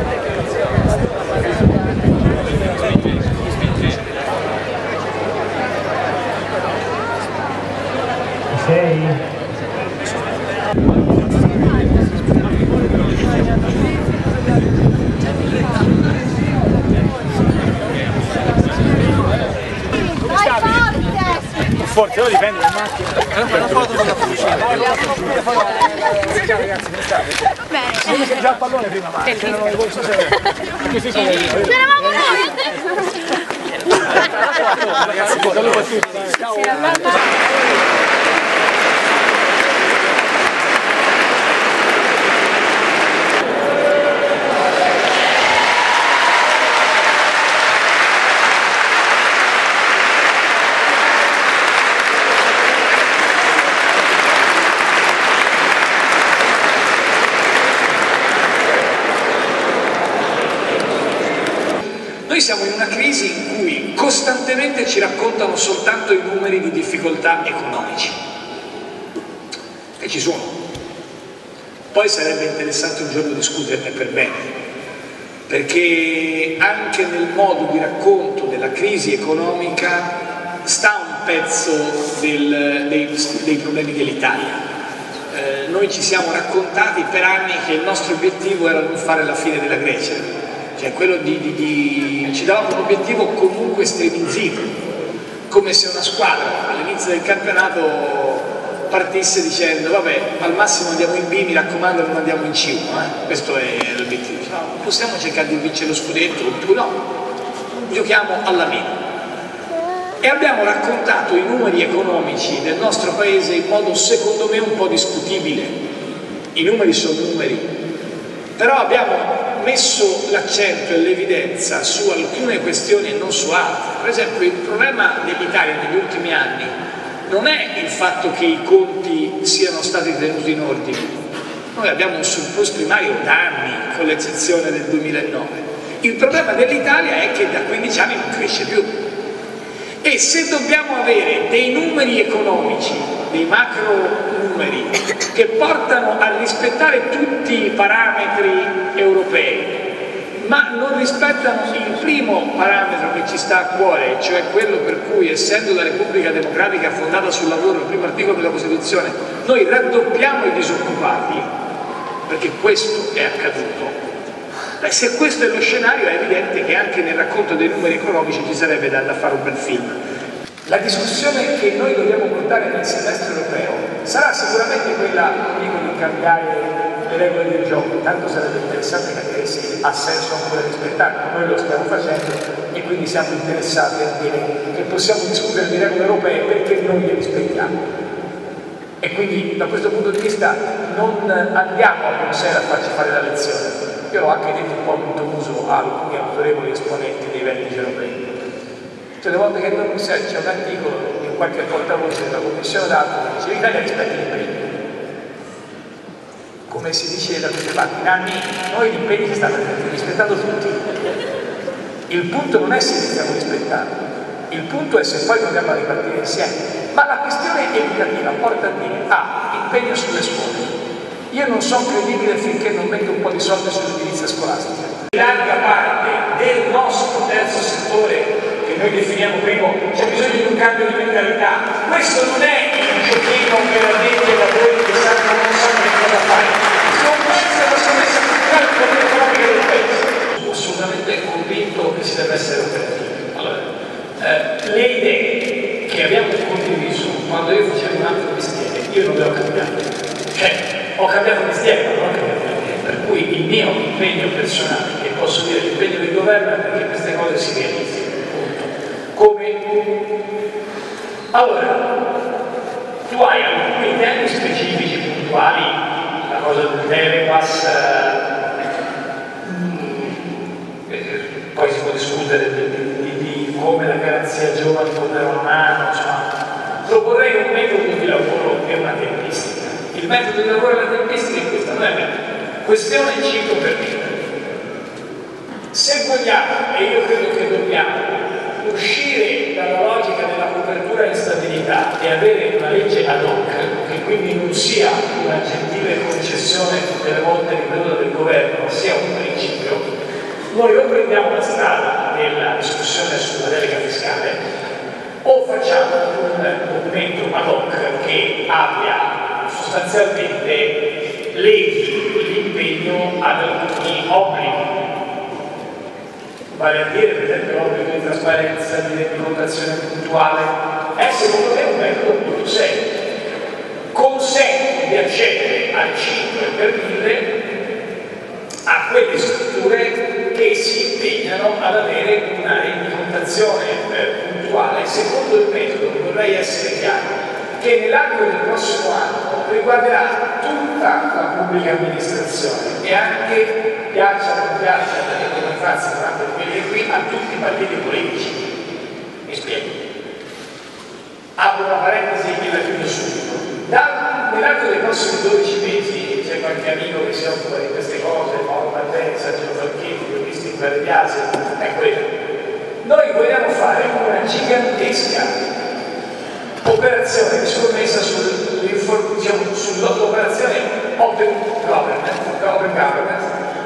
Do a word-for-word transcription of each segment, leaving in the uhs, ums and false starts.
Sei? Forte, lo dipende dal macchina. Fai una foto con la fucina. Ciao ragazzi, come state? Bene. C'è già il pallone prima, ma c'erano le cose questi sono le c'eravamo noi! Ragazzi, saluto a tutti. Ciao. Noi siamo in una crisi in cui costantemente ci raccontano soltanto i numeri di difficoltà economici, e ci sono. Poi sarebbe interessante un giorno discuterne per bene, perché anche nel modo di racconto della crisi economica sta un pezzo del, dei, dei problemi dell'Italia. Eh, noi ci siamo raccontati per anni che il nostro obiettivo era non fare la fine della Grecia. Cioè quello di, di, di, ci davamo un obiettivo comunque estremizzato, come se una squadra all'inizio del campionato partisse dicendo vabbè, al massimo andiamo in B, mi raccomando non andiamo in C uno, eh? Questo è l'obiettivo. No, possiamo cercare di vincere lo scudetto oppure no, giochiamo alla meno. E abbiamo raccontato i numeri economici del nostro paese in modo secondo me un po' discutibile. I numeri sono numeri, però abbiamo messo l'accento e l'evidenza su alcune questioni e non su altre. Per esempio, il problema dell'Italia negli ultimi anni non è il fatto che i conti siano stati tenuti in ordine. Noi abbiamo un surplus primario da anni, con l'eccezione del duemilanove. Il problema dell'Italia è che da quindici anni non cresce più. E se dobbiamo avere dei numeri economici, dei macro numeri, che portano a rispettare tutti i parametri europei, ma non rispettano il primo parametro che ci sta a cuore, cioè quello per cui, essendo la Repubblica Democratica fondata sul lavoro, il primo articolo della Costituzione, noi raddoppiamo i disoccupati, perché questo è accaduto. Beh, se questo è lo scenario è evidente che anche nel racconto dei numeri economici ci sarebbe da, da fare un bel film. La discussione che noi dobbiamo portare nel semestre europeo sarà sicuramente quella, dico, di cambiare le regole del gioco, tanto sarebbe interessante capire se ha senso ancora rispettarle. Noi lo stiamo facendo e quindi siamo interessati a dire che possiamo discutere di regole europee perché noi le rispettiamo. E quindi da questo punto di vista non andiamo a Bruxelles a farci fare la lezione. Io l'ho anche detto un po' avuto uso a alcuni autorevoli esponenti dei vertici europei. Tutte le volte che a Bruxelles c'è un articolo di qualche portavoce della Commissione d'Alto che dice l'Italia rispetta gli impegni. Come si dice da queste parti, in anni noi gli impegni si stanno rispettando tutti. Il punto non è se li stiamo rispettando, il punto è se poi dobbiamo ripartire insieme. Ma la questione educativa porta a dire ah, impegno sulle scuole. Io non sono credibile finché non metto un po' di soldi sull'edilizia scolastica. Larga parte del nostro terzo settore, che noi definiamo primo, c'è bisogno di un cambio di mentalità. Questo non è il giochino per addetti ai lavori che sanno non sanno che cosa fare. Non può essere la scommessa culturale per l'economica del paese. Sono assolutamente convinto che si deve essere operativi. Allora, eh, le idee che abbiamo condiviso quando io facevo un altro mestiere, io non le ho cambiate. Cioè, ho cambiato mestiere, ma non ho cambiato idee. Per cui il mio impegno personale, e posso dire l'impegno del governo, è perché queste cose si realizzino. Come? Allora, tu hai alcuni temi specifici, puntuali, la cosa del Telepass, eh, poi si può discutere di, di, di come la garanzia giovane può dare una mano, insomma, proporrei un metodo di lavoro e una tempistica. Il metodo di lavoro e la tempistica è questa, non è metodo. Questione cinque per mille. Se vogliamo, e io credo che dobbiamo, uscire dalla logica della copertura in stabilità e avere una legge ad hoc, che quindi non sia una gentile concessione tutte le volte ripetuta del governo, ma sia un principio, Noi o prendiamo la strada della discussione sulla delega fiscale o facciamo un documento ad hoc che abbia sostanzialmente leghi l'impegno ad alcuni obblighi, vale a dire per esempio l'obbligo di trasparenza, di rendicontazione puntuale. È secondo me un metodo molto serio, consente di accedere al cinque per mille a quelle strutture che si impegnano ad avere una rendicontazione puntuale secondo il metodo, vorrei essere chiaro, che nell'arco del prossimo anno riguarderà tutta la pubblica amministrazione e anche, piaccia o non piaccia, come Fazio durante quelli qui, a tutti i partiti politici. Mi spiego. Apro una parentesi e la chiudo subito. Nell'arco dei prossimi dodici mesi, c'è qualche amico che si occupa di queste cose, Paolo Martenza, Gino Falchetti, li ho visti in quelle piazze, è quello. Noi vogliamo fare una gigantesca operazione scommessa sull'operazione open government, open government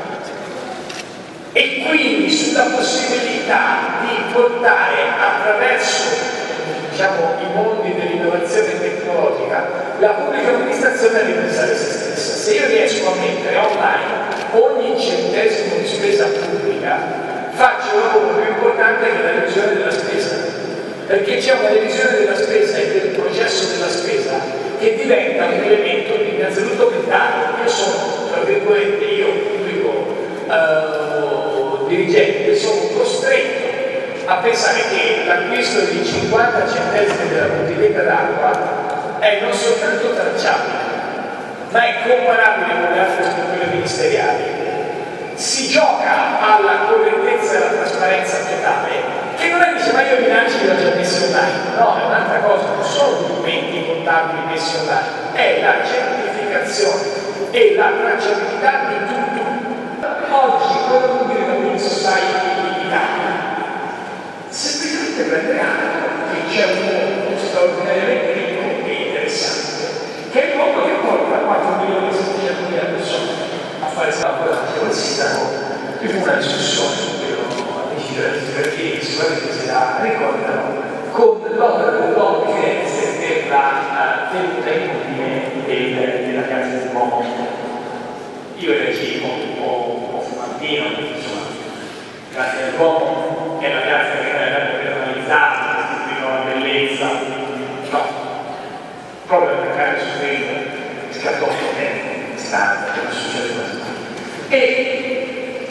e quindi sulla possibilità di portare attraverso diciamo, i mondi dell'innovazione tecnologica la pubblica amministrazione a ripensare se stessa. Se io riesco a mettere online ogni centesimo di spesa pubblica, faccio un lavoro più importante che la revisione della spesa, perché c'è una revisione della spesa e del processo della spesa che diventa un elemento innanzitutto mentale. Io sono, tra virgolette, io pubblico eh, dirigente, sono costretto a pensare che l'acquisto di cinquanta centesimi della bottiglietta d'acqua è non soltanto tracciabile, ma è comparabile con le altre strutture ministeriali. Si gioca alla correttezza e alla trasparenza totale, che non è dice ma io i bilanci li ho già messi online, no, è un'altra cosa, non sono documenti contabili messi online, è la certificazione e la tracciabilità di tutto. Oggi quello che vuol dire la Building Society in Italia semplicemente prende atto che c'è un mondo straordinariamente ricco e interessante, che è il mondo che porta quattro milioni e settecentomila persone a fare salvaguardia del sindaco. Ci fu una discussione su quello perché sicuramente se la ricordano con l'opera dell'uomo di Firenze per la tenuta in ordine della piazza del Duomo. Io ero un po' fumantino, insomma, la piazza del Duomo è la piazza che era personalizzata, di una bellezza, no, proprio per creare su quello scattò un tempo, sta per succedere questo. E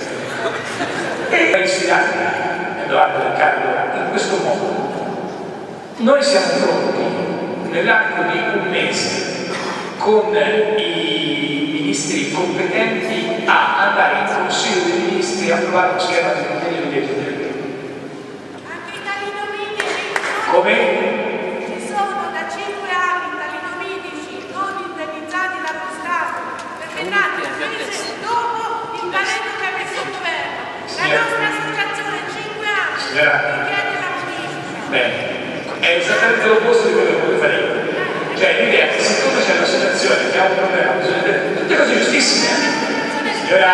e per sfidare Edoardo Del Carlo in questo modo noi siamo pronti nell'arco di un mese con i ministri competenti a andare in Consiglio dei Ministri a approvare lo schema di impegno di legge direttiva. Anche i talidomitici come? ci sono da cinque anni talidomitici non indennizzati dallo Stato perché nati un mese dopo il pareggio che ha messo il governo. La nostra associazione in cinque anni chiede la modifica. Bene, è esattamente l'opposto di quello che vuole fare io. Cioè l'idea che siccome c'è un'associazione che ha un problema, bisogna dire tutte cose giustissime. Signora,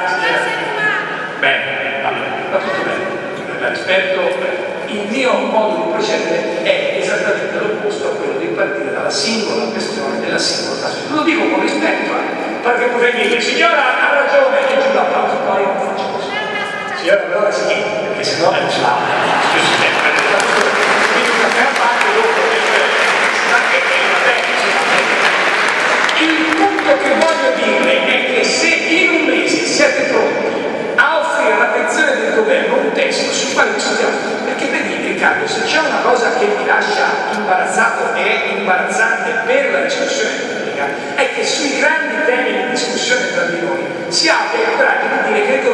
bene, va bene, va tutto bene. La rispetto, il mio modo di procedere è esattamente l'opposto a quello di partire dalla singola questione della singola caso. Lo dico con rispetto, perché potrei dire, signora ha ragione, e giù l'applauso, no, io non faccio così. Signora, però è seguito, perché sennò è un slavo. Il punto che voglio dire è che se in un mese siete pronti a offrire all'attenzione del governo un testo sul quale discutiamo, perché vedi Riccardo, se c'è una cosa che mi lascia imbarazzato e è imbarazzante per la discussione pubblica, è che sui grandi temi di discussione tra di noi si abbia il coraggio di dire che il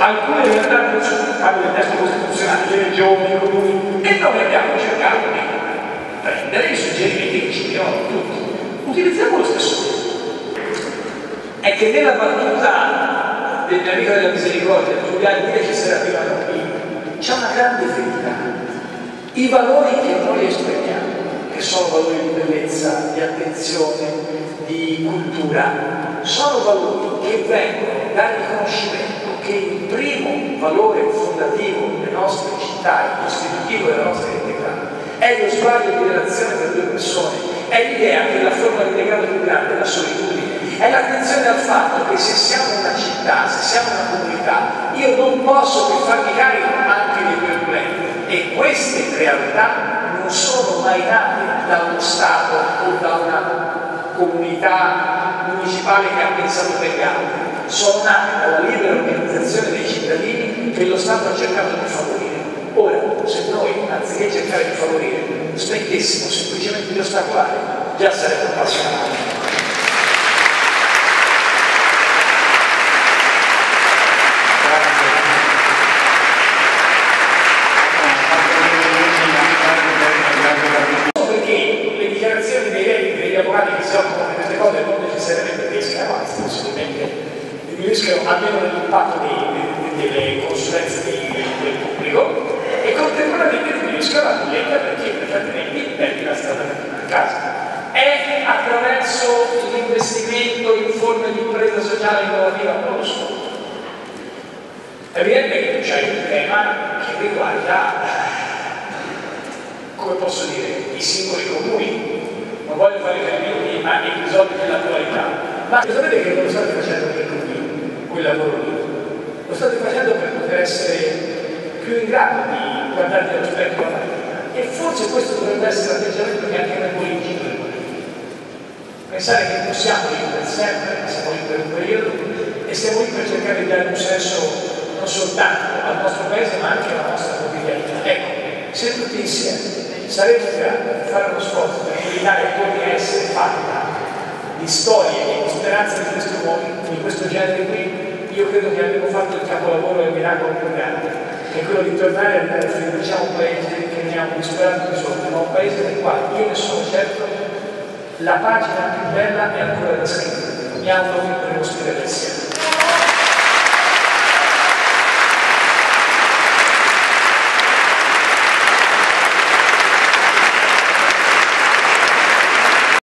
alcune realtà parlo del testo costituzionale, le regioni, i comuni, e noi abbiamo cercato di prendere i suggerimenti che ci diano tutti. Utilizziamo lo stesso metodo. È che nella battuta del mio amico della misericordia, Giuliano, dire ci sarà prima noi, c'è una grande verità. I valori che noi esprimiamo, che sono valori di bellezza, di attenzione, di cultura, sono valori che vengono dal riconoscimento che il primo valore fondativo delle nostre città, il costitutivo della nostra identità, è lo sguardo di relazione tra due persone, è l'idea che la forma di legame più grande è la solitudine, è l'attenzione al fatto che se siamo una città, se siamo una comunità, io non posso che farmi carico anche dei tuoi problemi. E queste realtà non sono mai nate da uno Stato o da una comunità municipale che ha pensato per gli altri, sono nate dalla libera organizzazione dei cittadini che lo Stato ha cercato di favorire. Ora, se noi, anziché cercare di favorire, smettessimo semplicemente di ostacolare, già saremmo appassionati. Non necessariamente rischiano, anzi possibilmente diminuiscono almeno nell'impatto delle consulenze del pubblico e contemporaneamente diminuiscono la bolletta perché altrimenti perdi la strada a casa. È attraverso l'investimento in forme di impresa sociale innovativa, non lo so. È evidente che c'è un tema che riguarda, come posso dire, i singoli comuni. Non voglio fare riferimenti a episodi dell'attualità, ma sapete che non lo state facendo per lui, quel lavoro lì. Lo state facendo per poter essere più in grado di guardarvi allo specchio alla mattina. E forse questo dovrebbe essere l'atteggiamento che anche noi politici dovremmo avere. Pensare che non siamo lì per sempre, ma siamo lì per un periodo e siamo lì per cercare di dare un senso non soltanto al nostro paese ma anche alla nostra quotidianità. Ecco, se tutti insieme saremo in grado di fare uno sforzo per l'Italia torni a essere fatta di storie e di speranza di questo, di questo genere qui, io credo che abbiamo fatto il capolavoro e il miracolo più grande, che è quello di tornare a dare fiducia a un paese che ne ha un disperato bisogno, ma un paese nel quale io ne sono certo la pagina più bella è ancora da scrivere. Mi auguro che potremo scrivere insieme.